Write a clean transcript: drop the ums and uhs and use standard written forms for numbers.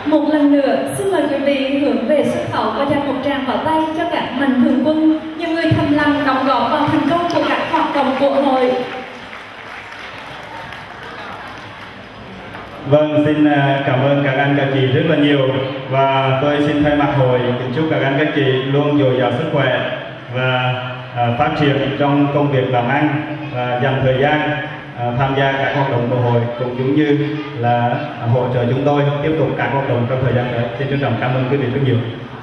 Một lần nữa, xin mời quý vị hướng về sân khấu và dành một tràng pháo tay cho các mạnh thường quân, những người thầm lặng đóng góp vào thành công của các hoạt động của hội. Vâng, xin cảm ơn các anh các chị rất là nhiều, và tôi xin thay mặt hội kính chúc các anh các chị luôn dồi dào sức khỏe và phát triển trong công việc làm ăn, và dành thời gian tham gia các hoạt động của hội, cũng như là hỗ trợ chúng tôi tiếp tục các hoạt động trong thời gian tới. Xin trân trọng cảm ơn quý vị rất nhiều.